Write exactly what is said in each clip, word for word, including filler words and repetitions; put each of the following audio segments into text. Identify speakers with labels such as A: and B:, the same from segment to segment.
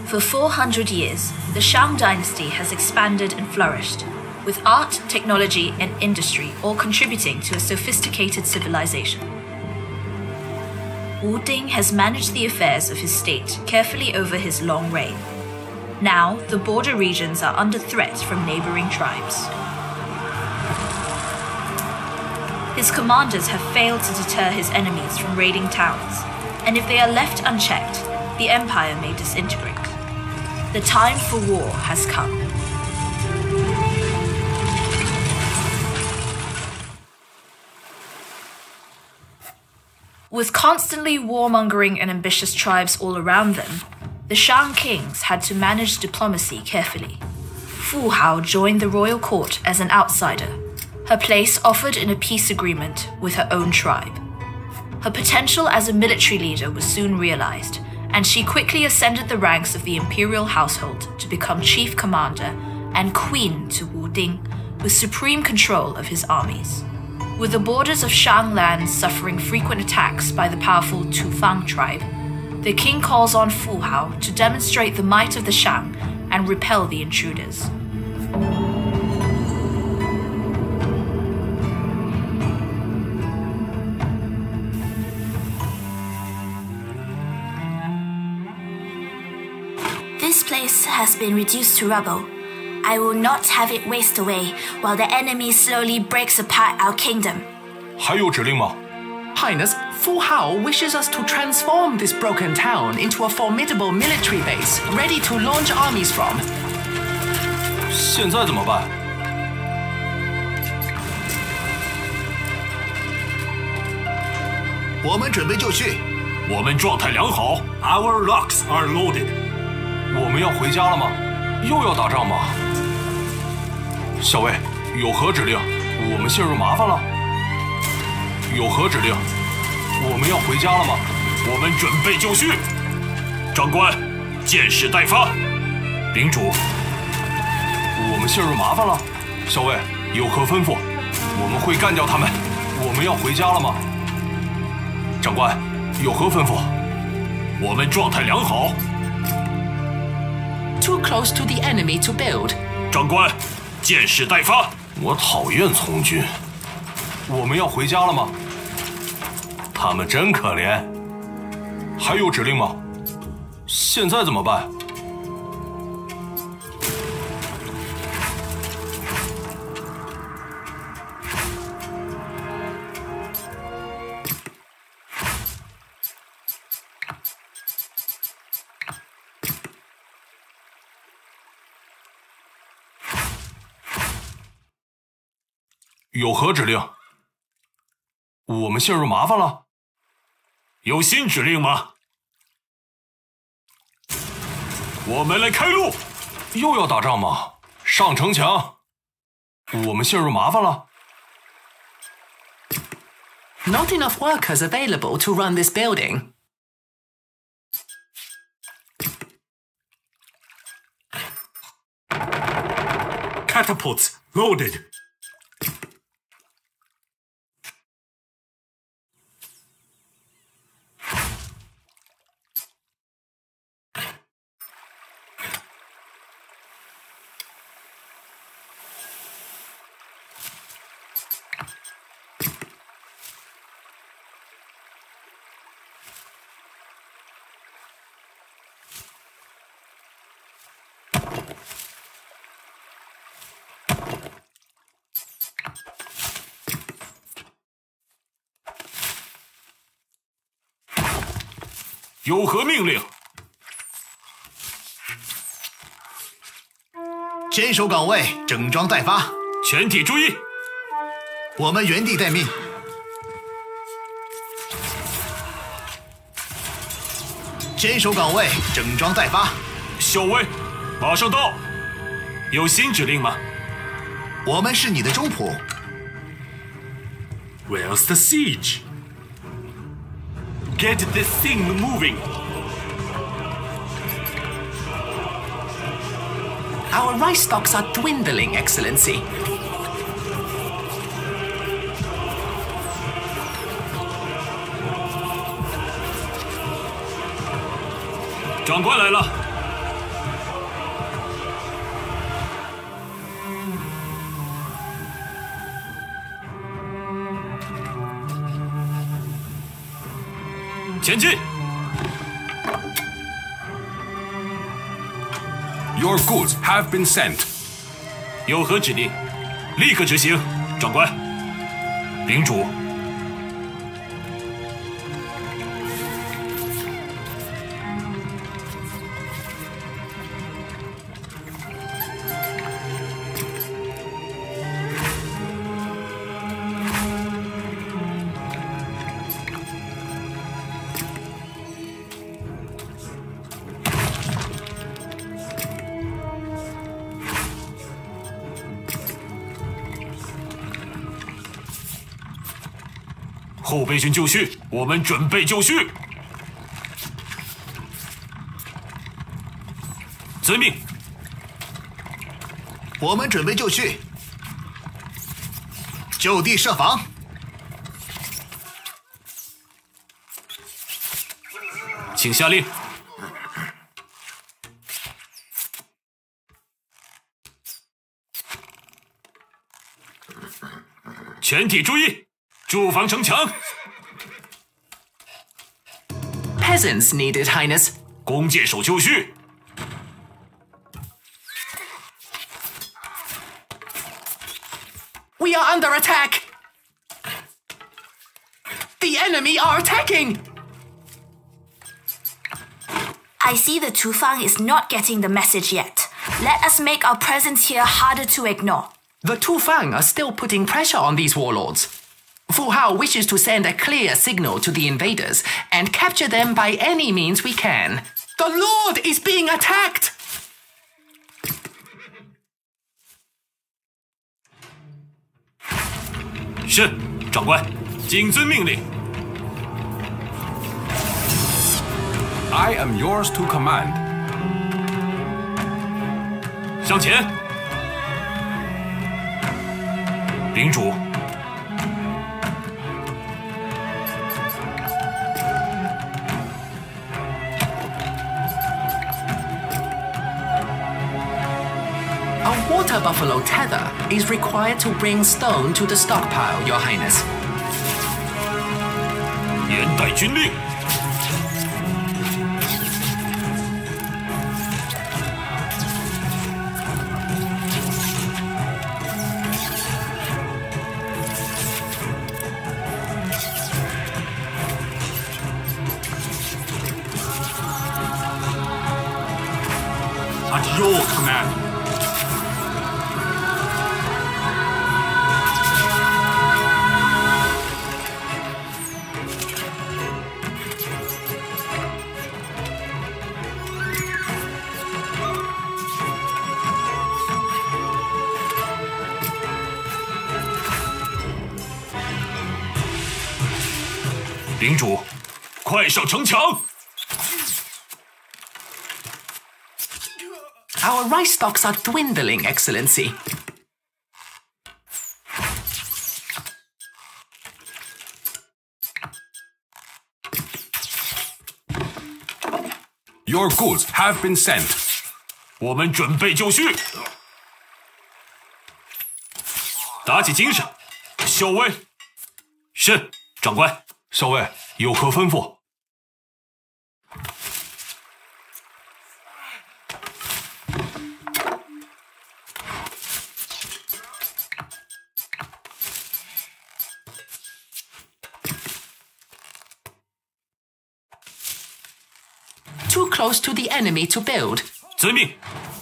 A: For four hundred years, the Shang dynasty has expanded and flourished, with art, technology, and industry all contributing to a sophisticated civilization. Wu Ding has managed the affairs of his state carefully over his long reign. Now, the border regions are under threat from neighboring tribes. His commanders have failed to deter his enemies from raiding towns, and if they are left unchecked, the empire may disintegrate. The time for war has come. With constantly warmongering and ambitious tribes all around them, the Shang kings had to manage diplomacy carefully. Fu Hao joined the royal court as an outsider, her place offered in a peace agreement with her own tribe. Her potential as a military leader was soon realized, and she quickly ascended the ranks of the imperial household to become chief commander and queen to Wu Ding, with supreme control of his armies. With the borders of Shang lands suffering frequent attacks by the powerful Tufang tribe, the king calls on Fu Hao to demonstrate the might of the Shang and repel the intruders.
B: This place has been reduced to rubble. I will not have it waste away while the enemy slowly breaks apart our kingdom.
C: 还有指令吗？
D: Highness, Fu Hao wishes us to transform this broken town into a formidable military base, ready to launch armies from.
C: 现在怎么办？
E: 我们准备就绪。
C: 我们状态良好。Our locks are loaded。我们要回家了吗？又要打仗吗？校尉，有何指令？我们陷入麻烦了。有何指令？我们要回家了吗？我们准备就绪。长官，箭矢待发。领主，我们陷入麻烦了。校尉，有何吩咐？我们会干掉他们。我们要回家了吗？长官，有何吩咐？我们状态良好。
D: Too close to the enemy to build.
C: 长官，箭矢待发。我讨厌从军。我们要回家了吗？他们真可怜。还有指令吗？现在怎么办？有何指令？我们陷入麻烦了。有新指令吗？我们来开路。又要打仗吗？上城墙。我们陷入麻烦了。
D: Not enough workers available to run this building.
C: Catapults loaded.有何命令？
E: 坚守岗位，整装待发。
C: 全体注意！
E: 我们原地待命。坚守岗位，整装待发。
C: 校尉，马上到。有新指令吗？
E: 我们是你的中仆。
C: Where's the siege? Get this thing moving.
D: Our rice stocks are dwindling, Excellency.
C: 长官来了， 前进。Your goods have been sent. 有何指令？立刻执行，长官。领主。后备军就绪，我们准备就绪。遵命。
E: 我们准备就绪，就地设防。
C: 请下令。全体注意！ 驻防城墙
D: Peasants needed, Highness.
C: 弓箭手就绪。
D: We are under attack. The enemy are attacking.
B: I see the Tufang is not getting the message yet. Let us make our presence here harder to ignore.
D: The Tufang are still putting pressure on these warlords. Fu Hao wishes to send a clear signal to the invaders and capture them by any means we can. The Lord is being attacked!
C: 是，长官，谨遵命令。I am yours to command. 向前，领主。
D: A water buffalo tether is required to bring stone to the stockpile, Your Highness.
C: 严带军令。At your command. 领主，快上城墙！
D: Our rice stocks are dwindling, Excellency.
C: Your goods have been sent. 我们准备就绪。打起精神，校尉。是，长官。校尉有何吩咐？
D: Too close to the enemy to build.
C: 遵命。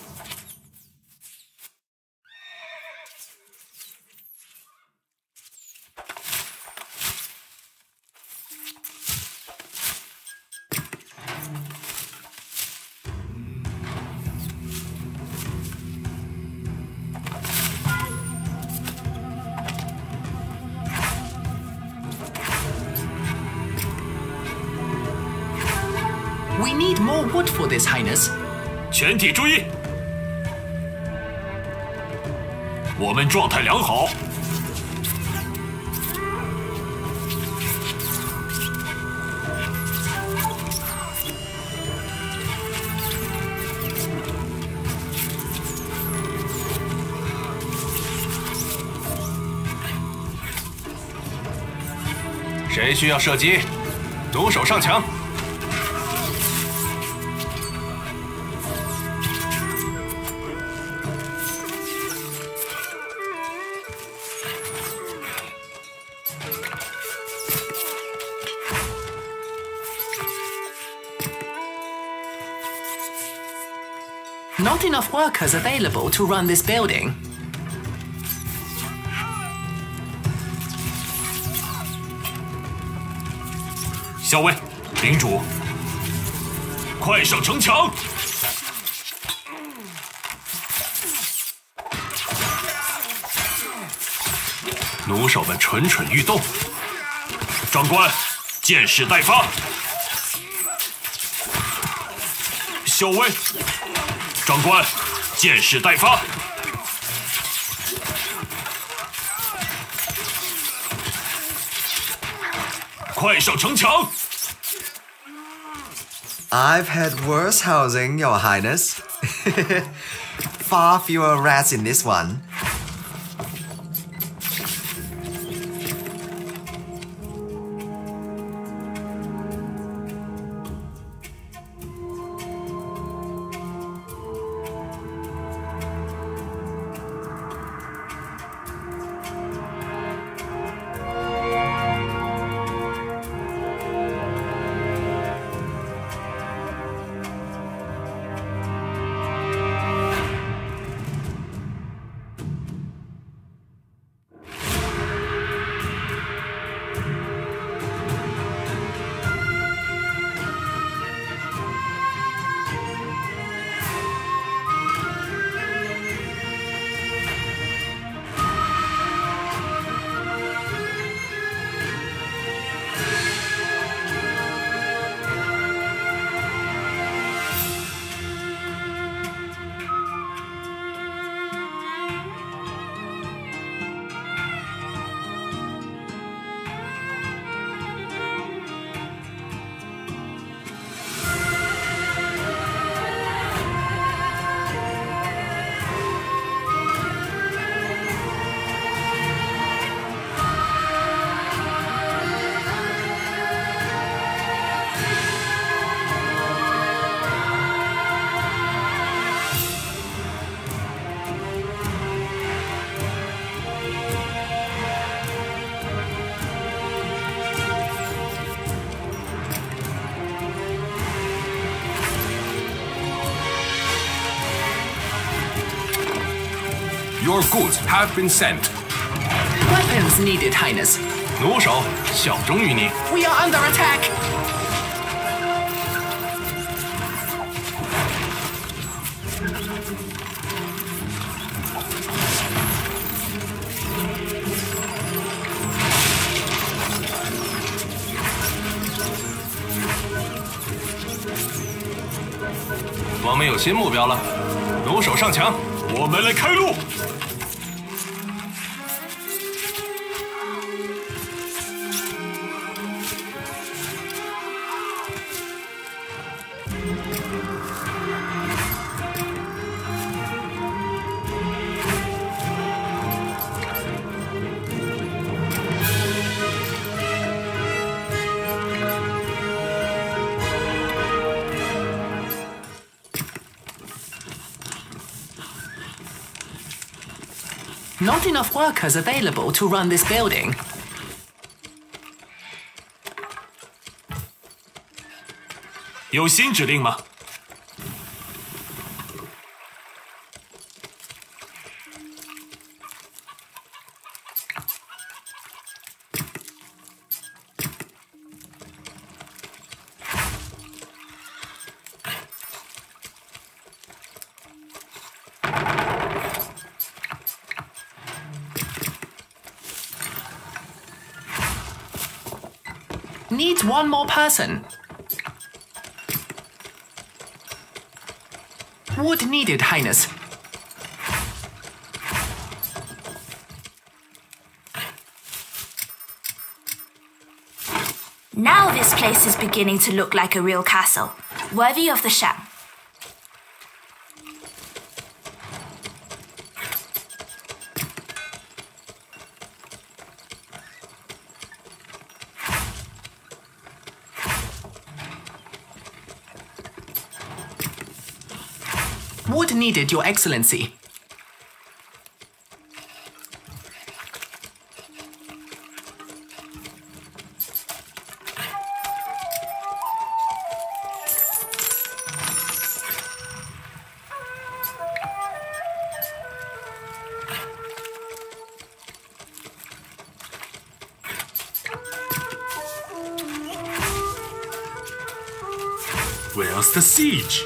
D: We need more wood for this, Highness.
C: 全体注意，我们状态良好。谁需要射击？弩手上墙。
D: Not enough workers available to run this building.
C: 校尉，领主，快上城墙！弩手们蠢蠢欲动。长官，箭矢待发。校尉，长官，箭矢待发。快上城墙！
F: I've had worse housing, Your Highness. Far fewer rats in this one.
C: Your goods have been sent.
D: Weapons needed, Highness.
C: 弩手效忠于你。
D: We are under attack.
C: 我们有新目标了，弩手上墙，我们来开路。
D: Not enough workers available to run this building.
C: 有新指令吗？
D: Needs one more person. Wood needed, Highness.
B: Now this place is beginning to look like a real castle, worthy of the Shang.
D: Wood needed, Your Excellency.
C: Where's the siege?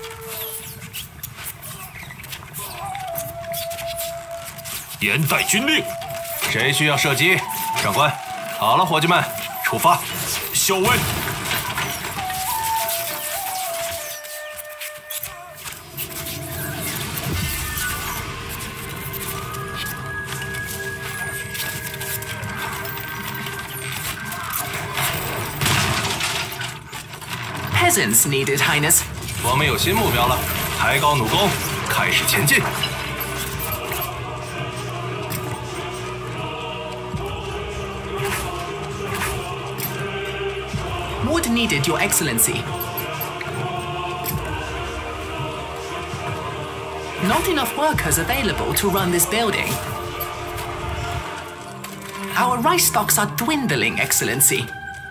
C: 严待军令。谁需要射击？长官。好了，伙计们，出发。校尉。
D: Peasants needed, Highness.
C: 我们有新目标了，抬高弩弓，开始前进。
D: Wood needed, Your Excellency. Not enough workers available to run this building. Our rice stocks are dwindling, Excellency.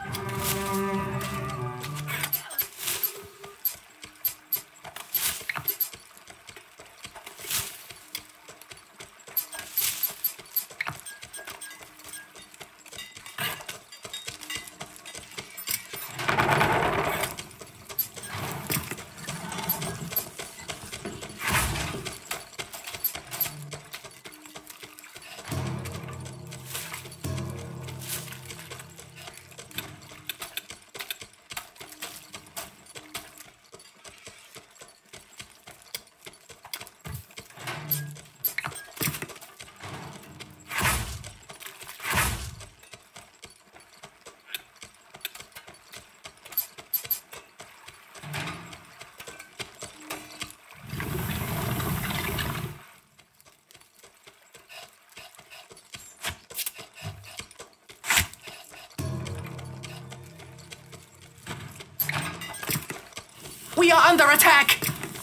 D: We are under attack!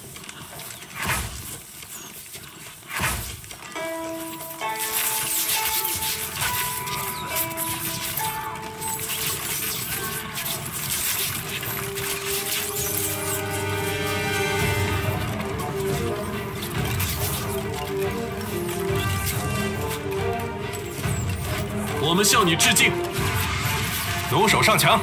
C: “我们向你致敬！”弩手上墙。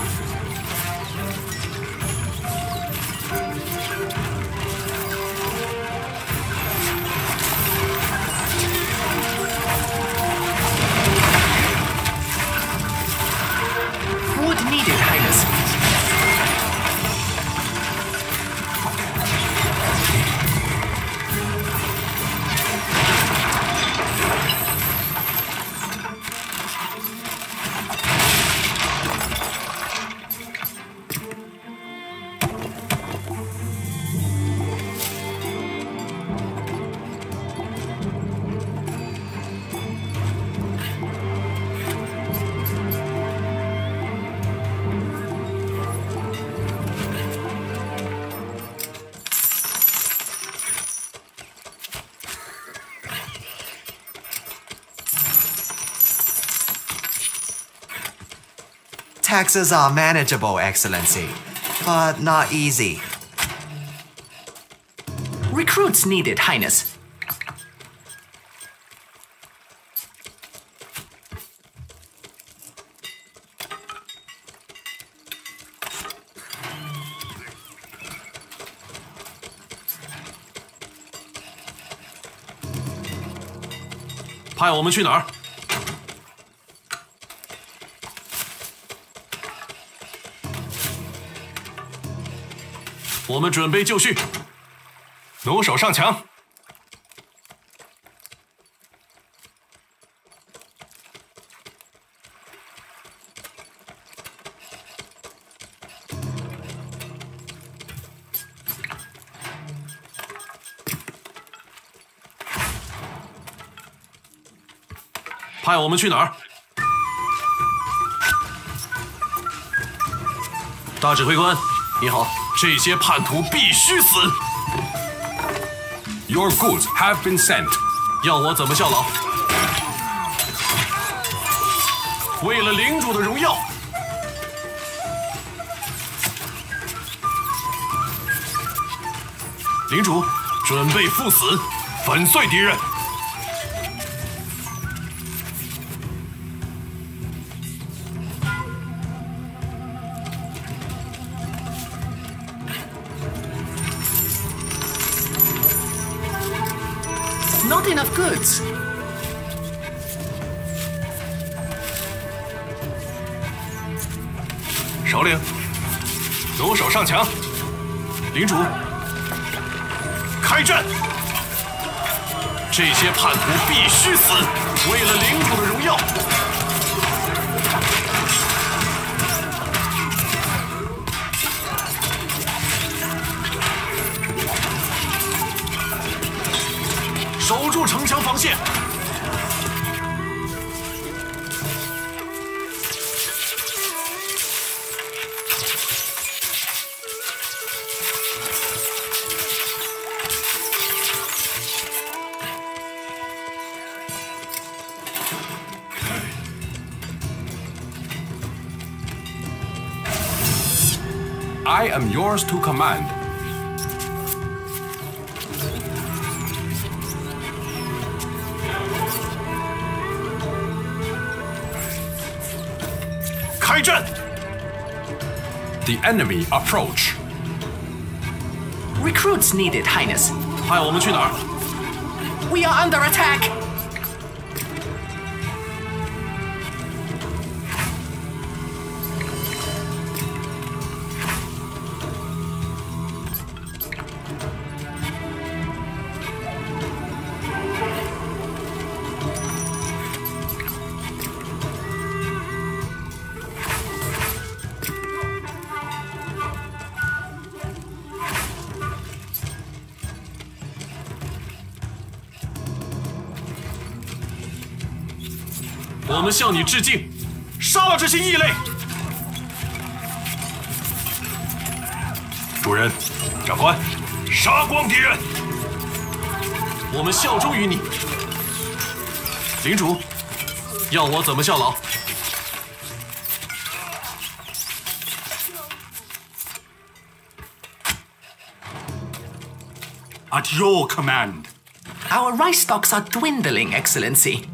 F: Taxes are manageable, Excellency, but not easy.
D: Recruits needed, Highness.
C: “派我们去哪儿？” 我们准备就绪，弩手上墙。派我们去哪儿？大指挥官，你好。 这些叛徒必须死 ！Your goods have been sent。要我怎么效劳？为了领主的荣耀。领主，准备赴死，粉碎敌人。
D: Not enough goods.
C: 首领，弩手上墙。领主，开战！这些叛徒必须死，为了领主的荣耀。守住城墙防线。
G: I am yours to command. The enemy approach.
D: Recruits needed, Highness.
C: 派我们去哪儿
D: We are under attack.
C: 《我们向你致敬，杀了这些异类！主人，长官，杀光敌人！我们效忠于你。领主，要我怎么效劳？
E: At your command.
D: Our rice stocks are dwindling, Excellency.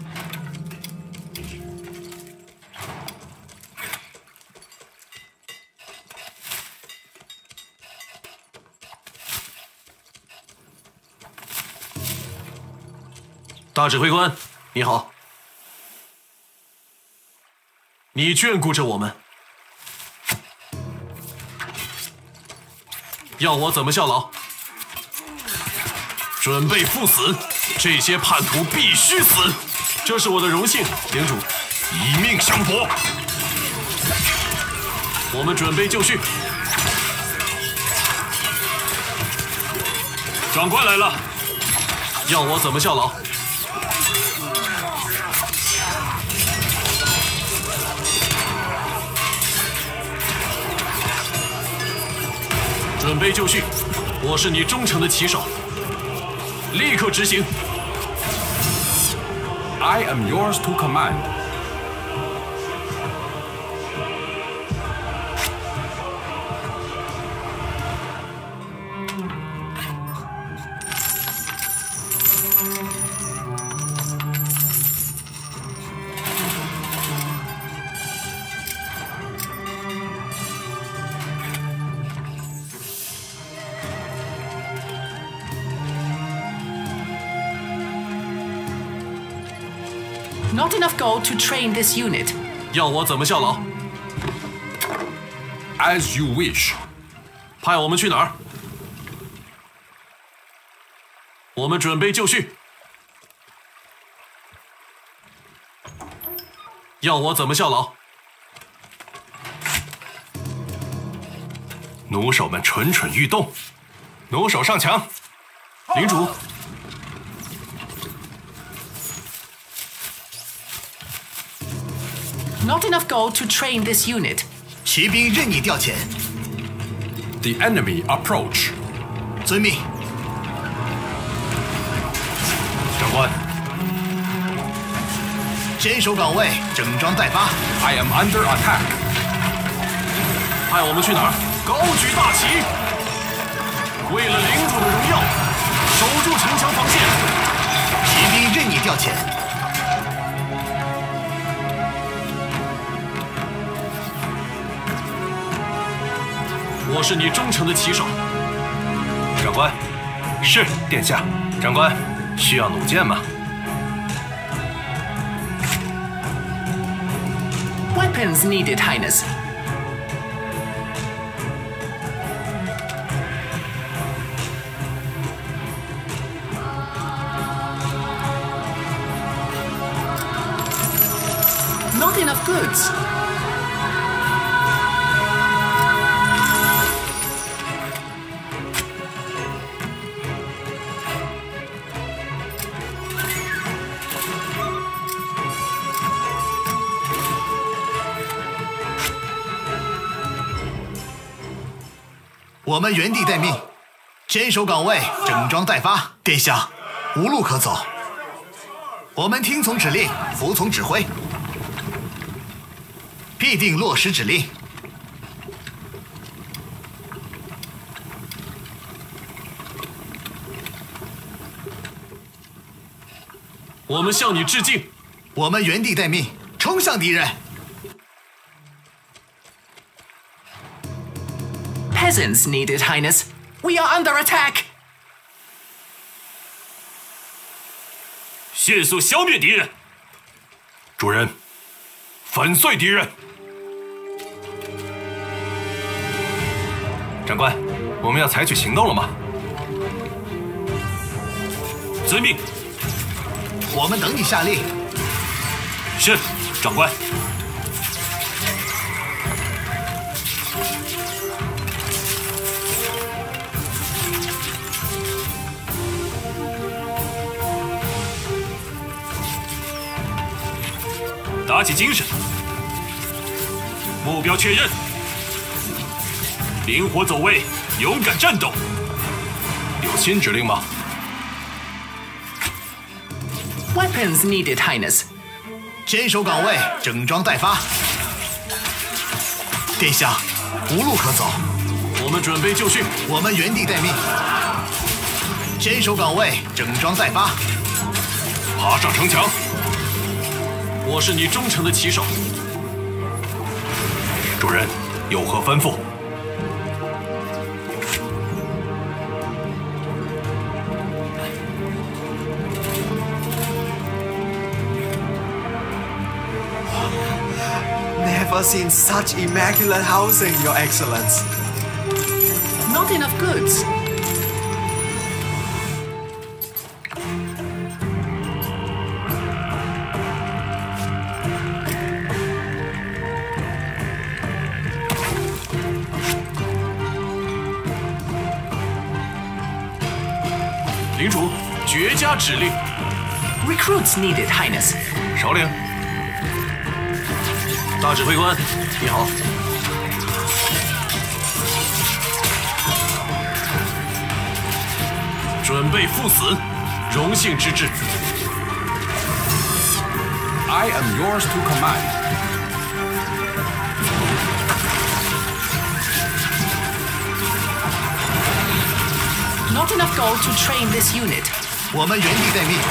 C: “大指挥官，你好，你眷顾着我们，要我怎么效劳？” 准备赴死！这些叛徒必须死！这是我的荣幸，领主，以命相搏。我们准备就绪。长官来了，要我怎么效劳？准备就绪，我是你忠诚的骑手。 立刻执行。
G: I am yours to command.
D: Not enough gold to train this unit.
C: 要我怎么效劳？
G: As you wish.
C: 派我们去哪儿？我们准备就绪。要我怎么效劳？弩手们蠢蠢欲动，弩手上墙。领主。
D: Not enough gold to train this unit.
E: 骑兵任你调遣。
G: The enemy approach.
E: 遵命。
C: 长官，
E: 坚守岗位，整装待发。
G: I am under attack.
C: 派我们去哪儿？高举大旗，为了领主的荣耀，守住城墙防线。
E: 骑兵任你调遣。
C: 我是你忠诚的骑手，
H: 长官，是殿下。长官，
C: 需要弩箭吗？
D: Weapons needed, Highness. Not enough goods.
E: “我们原地待命，坚守岗位，整装待发。”殿下，无路可走。我们听从指令，服从指挥，必定落实指令。
C: 我们向你致敬。
E: 我们原地待命，冲向敌人。
D: Peasants needed, Highness. We are under attack.
C: 迅速消灭敌人。主人，粉碎敌人。长官，我们要采取行动了吗？遵命。
E: 我们等你下令。
C: 是，长官。 打起精神，目标确认，灵活走位，勇敢战斗。有新指令吗？
D: Weapons needed, Highness.
E: 坚守岗位，整装待发。殿下，无路可走。
C: 我们准备就绪。
E: 我们原地待命。坚守岗位，整装待发。
C: 爬上城墙。 我是你忠诚的骑手，主人，有何吩咐？
F: Never seen such immaculate housing, Your Excellence.
D: Not enough goods.
C: “领主，绝佳指令。
D: Recruits needed, Highness.
C: 首领，大指挥官，你好。准备赴死，荣幸之至。
G: I am yours to command.
D: Not enough gold to train this unit.
E: 我们原地待命。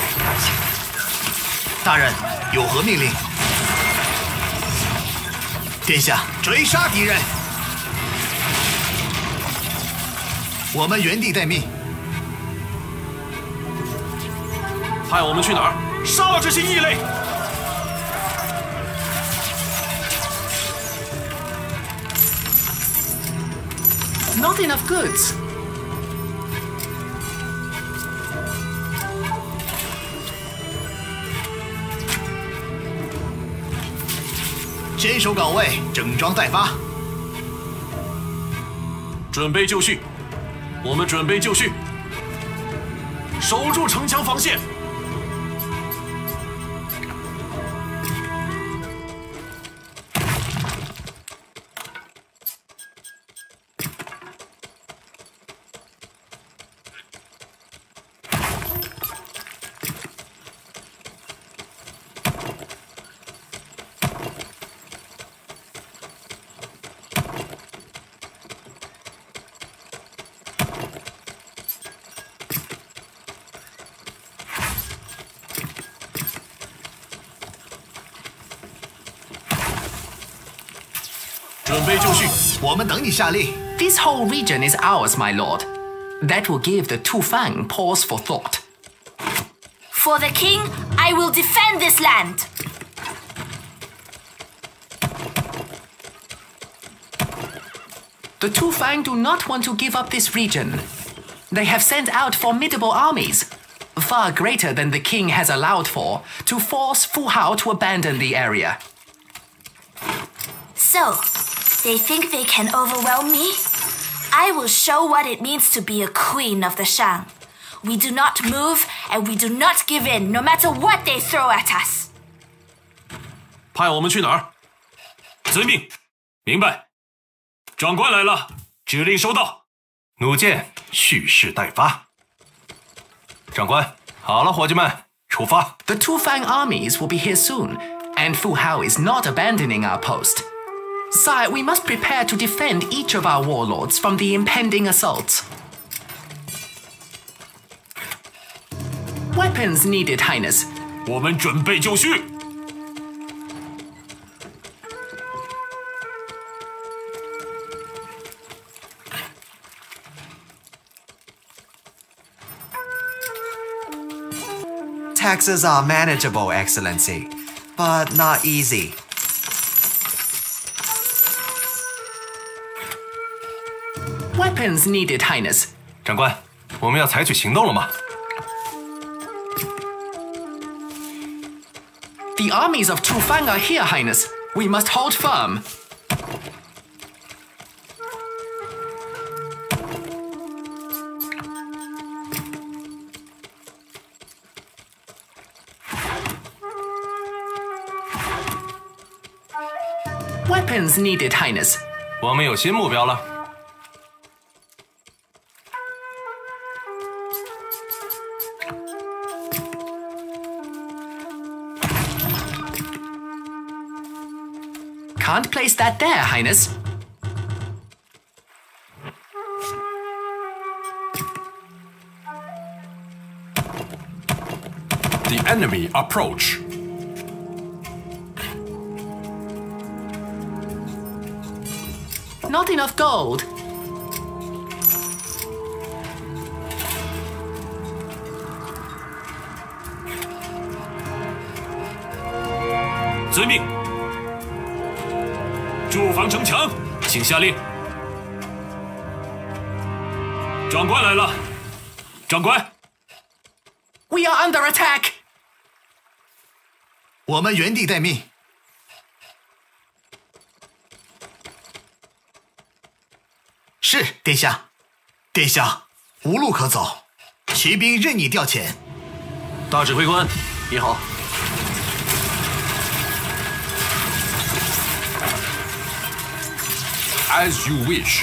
E: 大人，有何命令？殿下，追杀敌人。我们原地待命。
C: 派我们去哪儿？杀了这些异类！
D: Not enough goods.
E: “坚守岗位，整装待发。”
C: 准备就绪，我们准备就绪，守住城墙防线。准备就绪，
E: 我们等你下令。
D: This whole region is ours, my lord. That will give the Tufang pause for thought.
B: For the king, I will defend this land.
D: The Tufang do not want to give up this region. They have sent out formidable armies, far greater than the king has allowed for, to force Fu Hao to abandon the area.
B: So, they think they can overwhelm me? I will show what it means to be a queen of the Shang. We do not move, and we do not give in, no matter what they throw at us.
C: 派我们去哪儿？遵命，明白。长官来了，指令收到。弩箭蓄势待发。长官，好了，伙计们，出发。
D: The Tufang armies will be here soon, and Fu Hao is not abandoning our post. Sire, we must prepare to defend each of our warlords from the impending assault. Weapons needed, Highness.
C: 我们准备就绪。
F: Taxes are manageable, Excellency, but not easy.
D: Weapons needed, Highness.
C: 长官，我们要采取行动了吗？
D: The armies of Tufang are here, Highness. We must hold firm. Weapons needed, Highness.
C: 我们有新目标了。
D: Can't place that there, Highness.
G: The enemy approach.
D: Not enough gold.
C: 遵命。驻防城墙，请下令。长官来了，长官。
D: We are under attack.
E: 我们原地待命。是，殿下。殿下，无路可走，骑兵任你调遣。
C: 大指挥官，你好。
G: As you wish.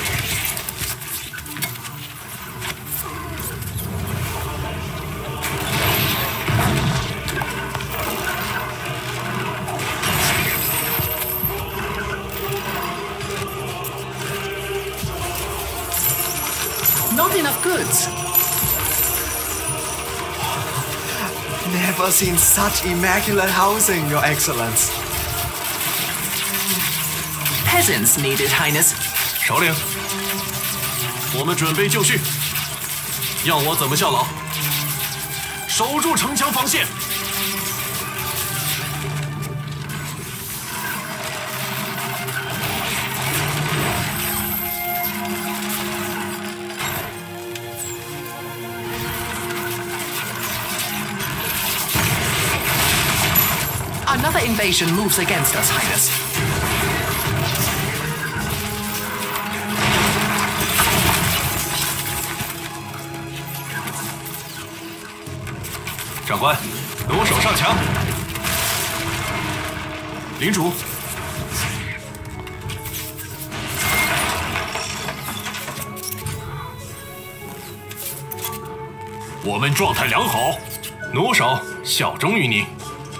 D: Not enough goods.
F: Never seen such immaculate housing, Your Excellence.
D: Peasants needed, Highness.
C: 首领，我们准备就绪。要我怎么效劳？守住城墙防线。
D: Another invasion moves against us, Highness.
C: Trưởng 长官，弩手上墙。领主，我们状态良好，弩手效忠于你。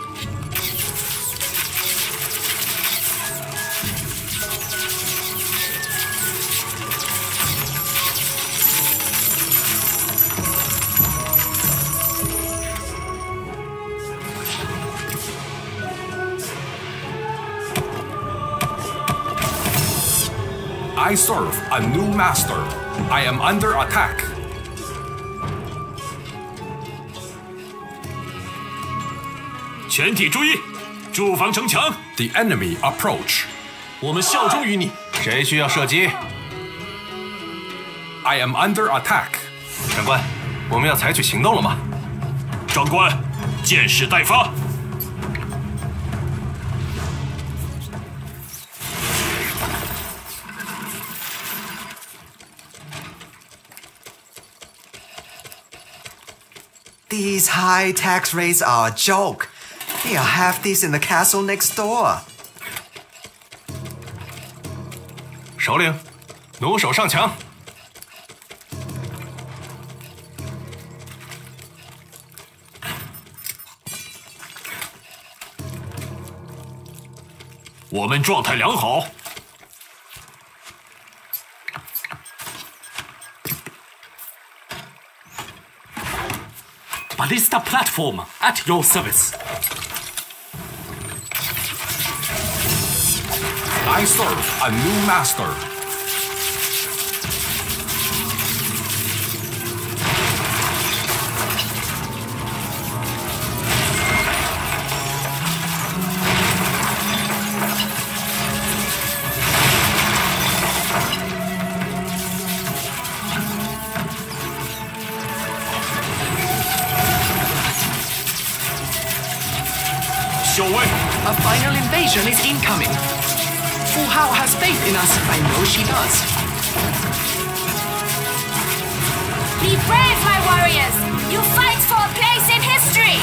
G: I serve a new master. I am under attack.
H: 全体注意，驻防城墙。
G: The enemy approach.
H: 我们效忠于你。
C: 谁需要射击？
G: I am under attack.
C: 长官，我们要采取行动了吗？
H: 长官，箭矢待发。
F: These high tax rates are a joke. They are half these in the castle next door.
C: 首领，弩手上墙。
H: 我们状态良好。 Ballista platform at your service.
G: I serve a new master.
D: A final invasion is incoming. Fu Hao has faith in us. I know she does.
B: Be brave, my warriors! You fight for a place in history!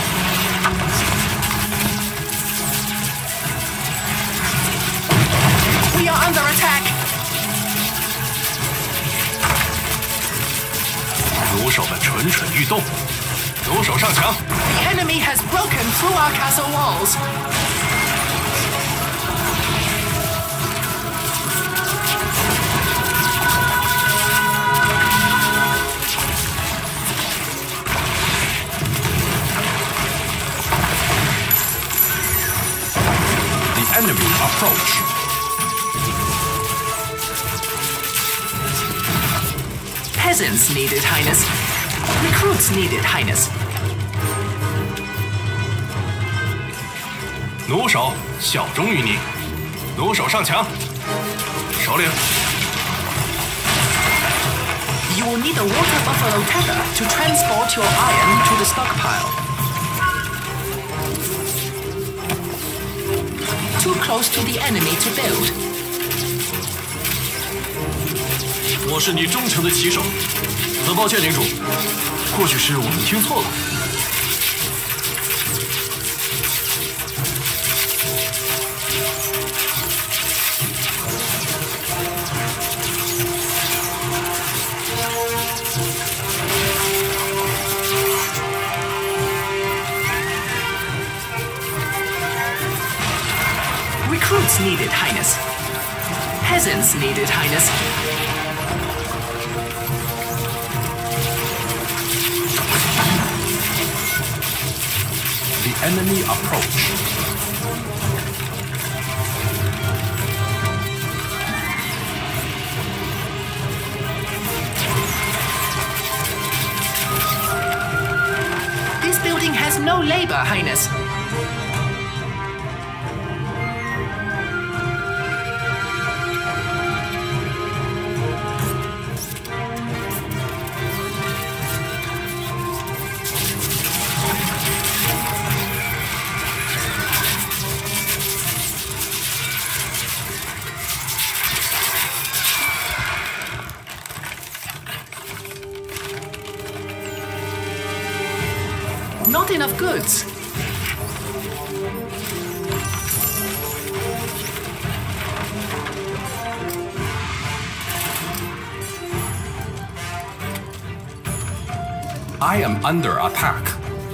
D: We are under attack.
C: 弩手们蠢蠢欲动，弩手上墙。
D: The enemy has broken through our castle walls.
G: The enemy approach.
D: Peasants needed, Highness. Recruits needed, Highness.
C: 弩手效忠于你，弩手上墙。首领，
D: You will need a water buffalo tether to transport your iron to the stockpile. Too close to the enemy to build.
H: 我是你忠诚的骑手。很抱歉，领主，或许是我们听错了。
D: Recruits needed, Highness. Peasants needed, Highness.
G: The enemy approach.
D: This building has no labor, Highness. Not enough goods.
G: I am under attack.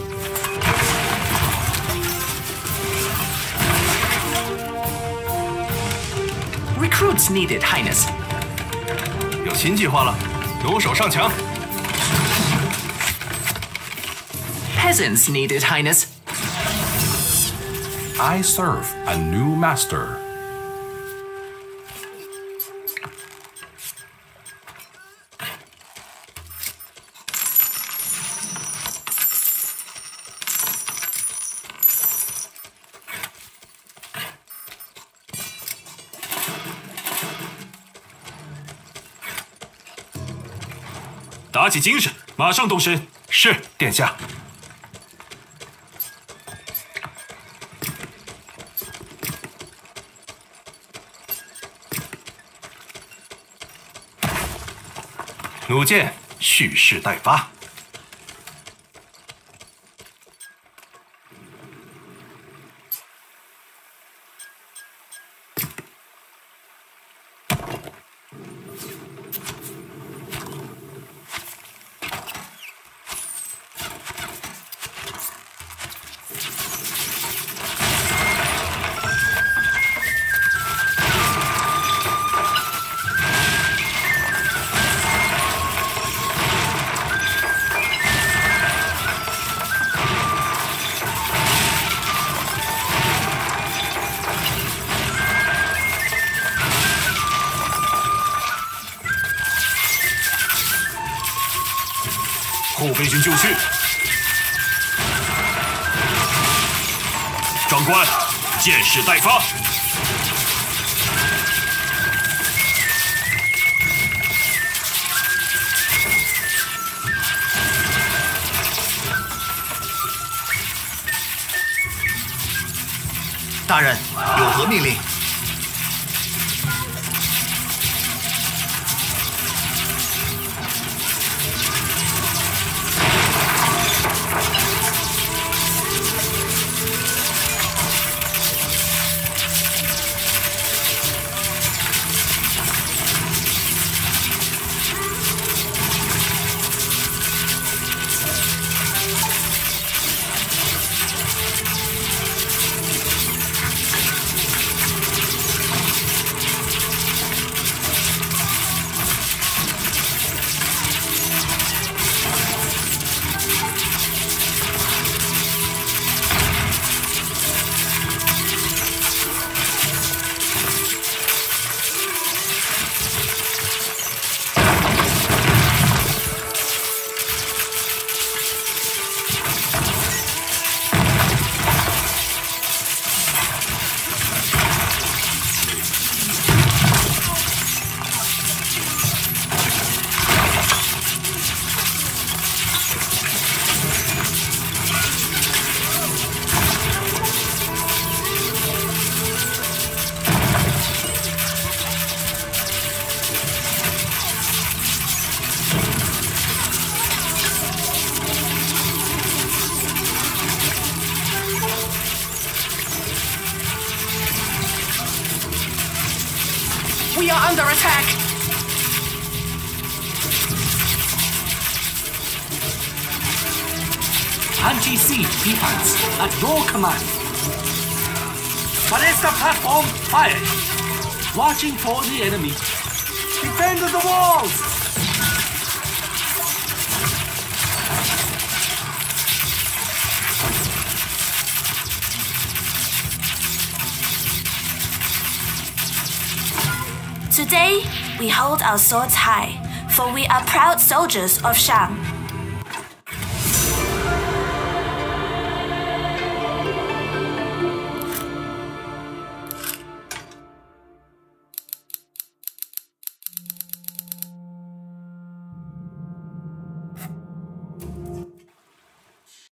D: Recruits needed, Highness.
C: 有新计划了，弩手上墙。
D: Peasants needed, Highness.
G: I serve a new master.
H: 打起精神，马上动身。
C: 是，殿下。弩箭蓄势待发。
H: 后备军就绪。长官，箭矢待发。
E: 大人，有何命令？
D: We are under attack!
I: Anti-siege defense at your command. Ballista platform fired. Watching for the enemy. Defend the walls!
B: Today, we hold our swords high, for we are proud soldiers of Shang.